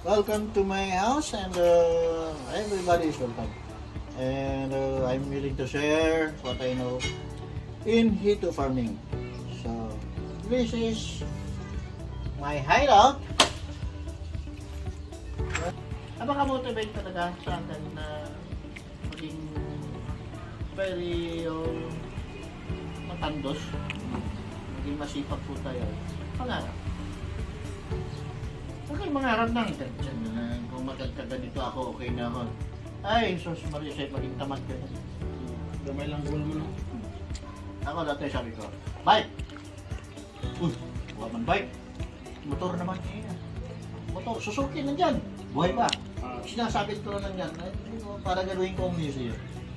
welcome to my house, and everybody is welcome. And I'm willing to share what I know in Hito farming. So this is my hideout. Napaka-motivate talaga sa akin na maging very matandos, maging masipag po tayo. Pangarap. Okay, mangarap lang. Kung magkagkaga dito ako, okay na ako. Ay, sus, Marisay, maging tamad ka. Gamay lang goal mo na. Ako dati sabi ko, bike! Uy, huwag man bike. Motor naman niya. Motor, Suzuki nandyan. Buhay pa. Sinasabit ko lang yan. Para gawin ko ang museum.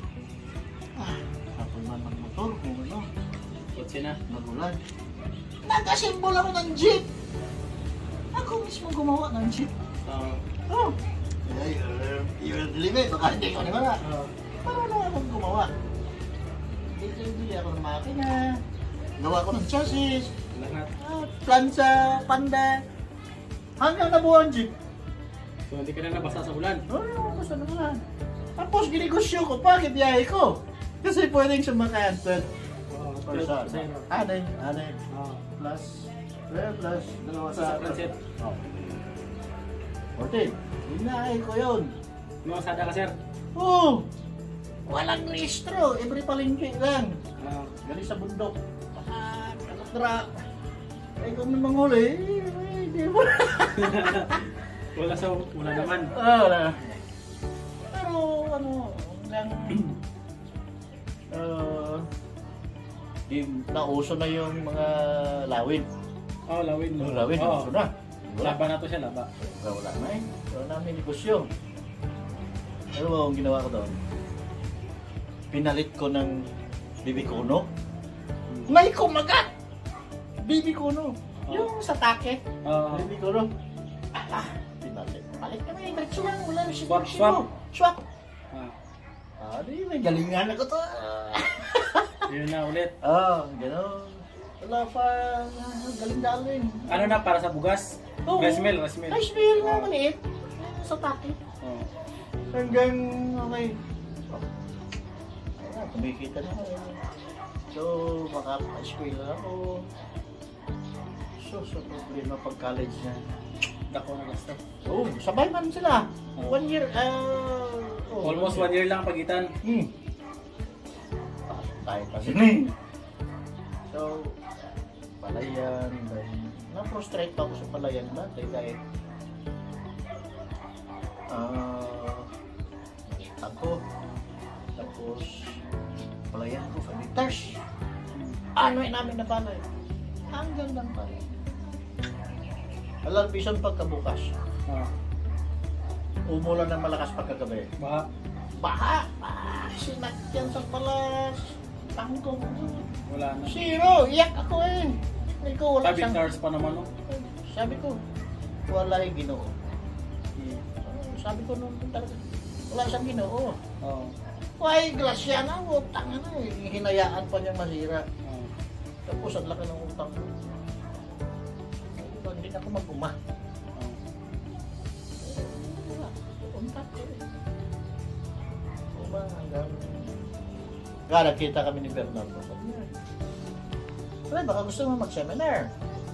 Kapag man mag-motor, kung ano. Kotse na. Magulan. Nagkasimbol ako ng jeep. Ako mismo gumawa ng jeep. Oh. Yung limit, baka hindi ko naman. Parang akong gumawa. Bili ako ng makina. Gawa ko ng chassis. Lahat. Plansa, panda. Hanggang nabuo ang jeep. So hindi ka na nabasa sa ulan? Oo, basta naman. Tapos ginegosyo ko pa, kibiyahe ko. Kasi pwedeng sumakay ang 12 person. Anin. Plus 12 plus dalawa sa transit. 14. Hinahay ko yun. Masada ka, sir? Oo! Walang rehistro. Every palengke lang. Galing sa bundok. Kalatra. Eh kung may manghuli, hindi mo. Wala naman. Wala. Pero ano, lang di nauso na yung mga lawin. Lawin. Yung lawin, nauso na. Laba na to siya, laba. Wala na eh. Wala namin negosyo. Ano ba ang ginawa ko doon? Pinalit ko ng bibikuno. May kumagat! Bibikuno. Yung sa take. Bibikuno. Pinalit. Palit kami. Diretso lang. Wala na siya. Swap. Di may galingan ako to. Yun na ulit. Gano'n. Wala pa. Galing-galing. Ano na, para sa bugas? Rice mill. Rice mill na maliit. Sa take. Hanggang okay. Kumikita na ako. So, makapa-school na ako. So, sa problema pag college na. Dako na gusto. Sabay man sila. 1 year, almost 1 year lang pagitan. Tayo kasi. So, palayan. Na-frustrate pa ako sa palayan dati dahil ako, tapos palayan ko 5 liters. Ano namin na palay? Hanggang lang palay. Alarbisan pagkabukas. Umulan ng malakas pagkagabi. Baha! Sinakyan sa palas. Tangkong. Wala na. Zero! Iyak ako eh. Ikaw, wala 5 liters pa naman, no? Sabi ko, wala yung Ginoo. Sabi ko noon talaga, wala siyang Ginoo. Why, grasya na, utang na eh. Hinayaan pa niyang masira. Tapos ang laki ng utang ko. Hindi na ako mag-uma. Untak ko eh. Uma hanggang... Nakita kami ni Bernardo. Wala, baka gusto mo mag-seminar.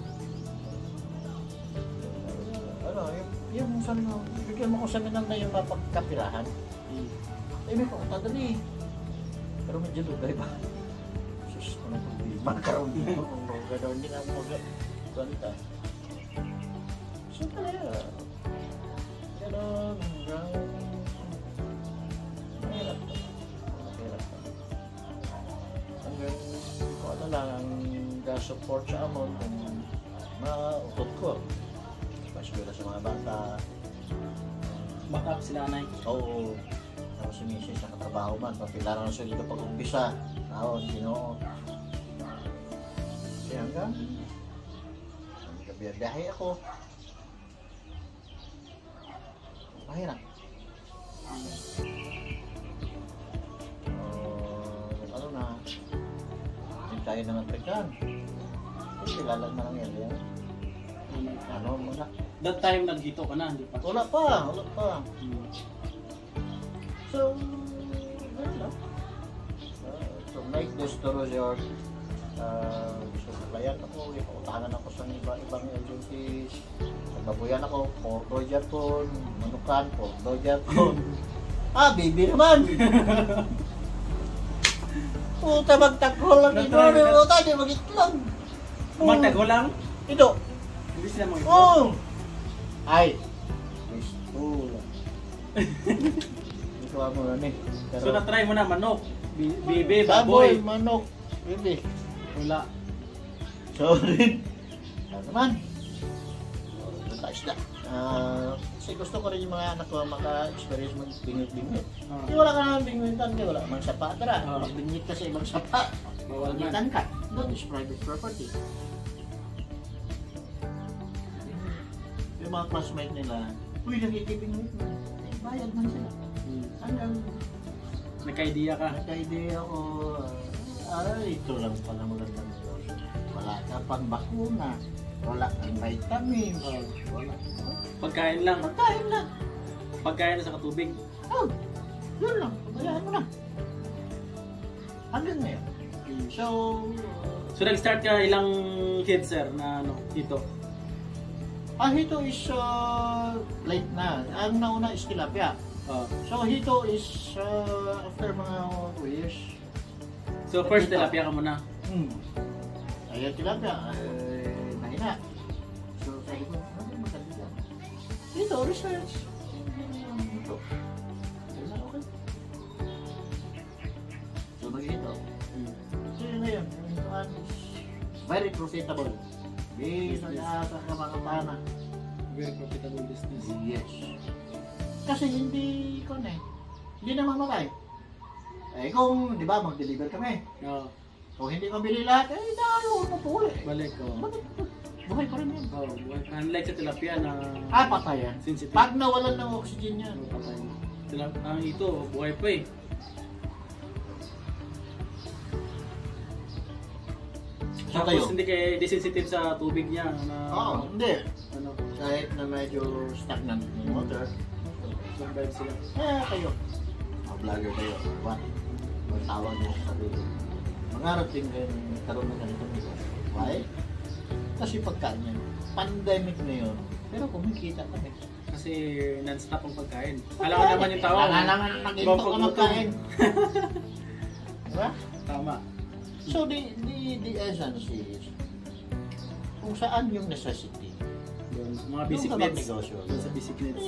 Ano, yung sabi mo, bigyan mo ko seminar na yung mapagkapirahan. May pagkatadali. Pero medyo lugay ba? Sus, ano problema? Karoon dito kung gano'n din ako mag-ganita. So talaga, gano'n hanggang mahirap pa. Hanggang ko ano lang ang support sa amon kung maukot ko. Paswela sa mga bata. Backup sila, Nay. Oo. Tapos si Mrs. sa katrabaho man, papilaran na sila pag-umpisa. Taon, Ginoo. Kasi hanggang gabi-biyahe ako. Mahirap. Ano na, tayo ng African. Kilala na lang yan. Ano mo na? That time naghito ka na, hindi pa? Wala pa. Hmm. So, ganun lang. So, like this to York, so, supplyan ako, ipautahanan ako sa ibang agencies. Nagbabuyan ako, Porto Japon, Manukan, Porto Japon. Bibi naman! Puta, magtagol lang ito. Puta, di mag-itlog. Magtago lang? Ito. Hindi sila mga ito. Oh! Ay! Gusto lang. Ito mo na eh. So na-try mo na manok, bibe, baboy. Manok, bibi. Wala. Sorry. Naman. Isda. Kasi gusto ko rin yung mga anak ko maka-experience mag-bingwit-bingwit. Hindi wala ka naman bingwitan, hindi wala mang sapa. Tara, mag-bingwit ka sa ibang sapa. Bawal man. Bingwitan ka. That is private property. Yung mga classmate nila, uy, nakikibingwit mo. Bayad man sila. Hanggang Nagka-idea ka. nagka-idea ko, ito lang pala magandang negosyo. Wala ka pang bakuna. Wala kang vitamins. Wala. Pagkain lang. Pagkain lang. Pagkain na sa katubig. Yun lang. Pagbayaan mo na. Hanggang ngayon. So, So nag-start ka ilang kids sir na ano, dito? hito is late na. Ang nauna is tilapia. So, hito is after mga 2 years. So first tilapia ka muna. Ayan tilapia. Mahina. So, sabi ko, maganda yan. Dito, research. Ito. Okay. So, nag-ito. So, yun na yun. Yung one is very profitable. Based on sa mga pana. Very profitable business. Yes. Kasi hindi ko na eh. Hindi na mamatay. Kung, di ba, mag-deliver kami. Oo. Kung hindi mabili lahat, dahil mo po ulit. Balik ko. Buhay pa rin yan. Unlike sa tilapia na Patay yan. sensitive. Pag nawalan ng oxygen yan. Patay. Ang ito, buhay pa eh. So Tapos kayo? hindi kayo desensitive sa tubig niya na Hindi. ano, Kahit na medyo stagnant yung water. survive sila. Kayo. Mga vlogger kayo. What? Magtawag mo sa sarili. Mangarap din kayo ng karoon ng ganitong negosyo. Why? Kasi pagkaan yan. Pandemic na yun. Pero kumikita kami. Kasi non-stop ang pagkain. Alam ko naman yung tao. Wala naman nag-into ka magkain. Diba? Tama. So the essence is kung saan yung necessity. Yun, mga basic Yung needs. negosyo. Yun sa basic needs.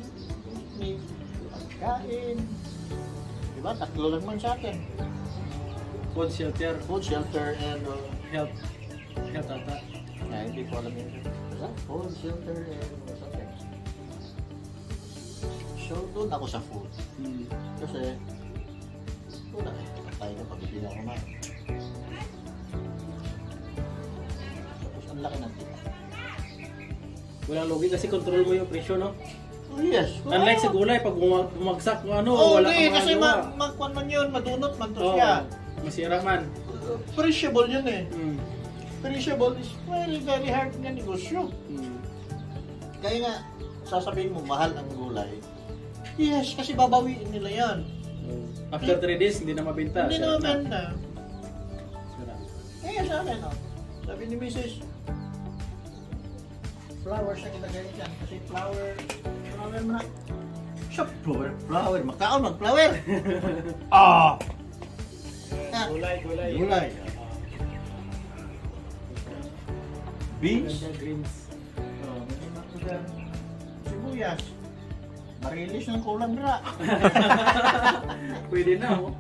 Pagkain. Diba? Tatlo lang man sa atin. Food, shelter, Food, shelter, and health. Health ata. hindi ko alam yun. Diba? Food, shelter, and something. So doon ako sa food. Kasi wala eh. Patay ka pag hindi na kumain. Tapos ang laki ng tita. Walang logi kasi control mo yung presyo, no? Oh, yes. Unlike sa gulay, pag bumagsak mo ano, wala Okay, kang kasi magagawa. magkwan man yun, madunot man to Oo, siya. masira man. Perishable yun eh. Mm. Perishable is very, very hard nga negosyo. Mm. Kaya nga, sasabihin mo, mahal ang gulay. Yes, kasi babawiin nila yan. After 3 days, hindi na mabenta. Hindi Sira naman na. Sira. Sa akin, oh. Sabi ni Mrs. Flowers ang ilagay dyan. Kasi flower mo na. Siya, flower. Makaon, mag-flower. Gulay. Gulay. Beans. Ganda, greens. Sibuyas. Marilis ng kulang dira. Pwede na, oh.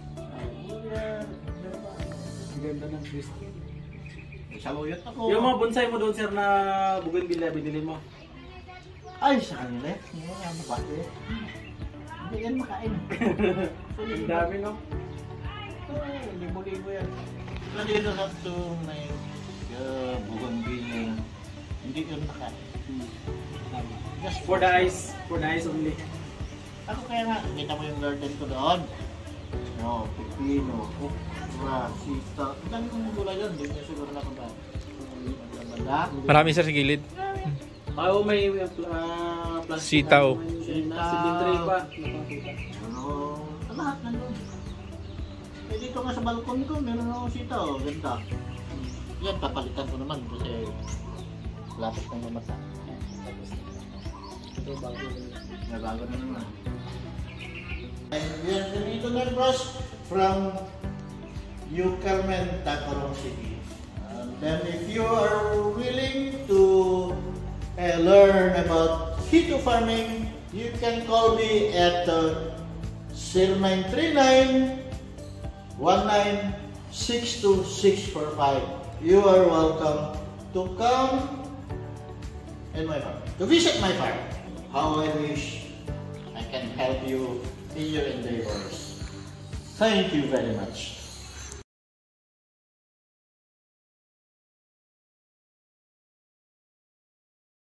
Ganda ng twist. Saluyot ako. Yung mga bonsai mo doon, sir, na bougainvillea, binili mo. Ay, sa kanila. Hindi nga mabati. Hindi yan makain. Ang dami, no? Libo-libo yan. Pero dito sa ito may bougainvillea. Hindi yun makain. Tama. Just For the eyes only. Ako kaya nga, kita mo yung garden ko doon. No, pipino, okra, sita. Ang dami kong gulay yun. Hindi niya siguro na kung ba. Marami sir sa gilid. Oo, may plastic. Sitaw. Nasa tray pa. Nakakita. Ano, sa lahat nandun. Eh dito nga sa balkon ko, meron akong sitaw. Ganda. Yan, papalitan ko naman kasi lapit ng mamasa. Ito bago. May bago na naman. And bienvenido Negros from New Carmen, Tacloban City. And then if you are willing to learn about keto farming, you can call me at 0939-1962-645. You are welcome to come in my farm, to visit my farm. How I wish I can help you in your endeavors. Thank you very much.